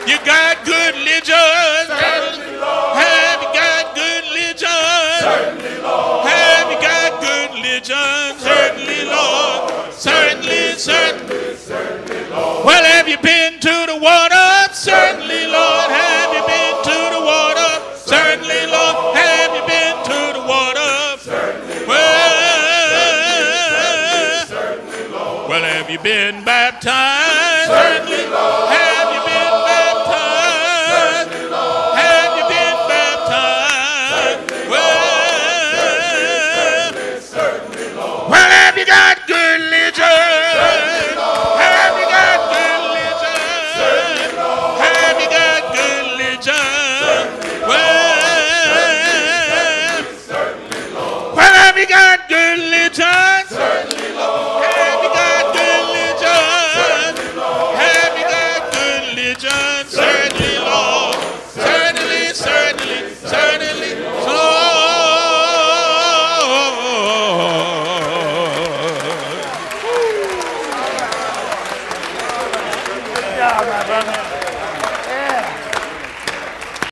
You got good religion? Have you got good religion? Have you got good religion? Certainly, Lord. Certainly, certainly. Well, have you been to the water? Certainly, Lord. Have you been to the water? Certainly, Lord. Have you been to the water? Well, have you been baptized? Certainly, Lord. Have you been baptized? Have you been baptized? Well, have you got good?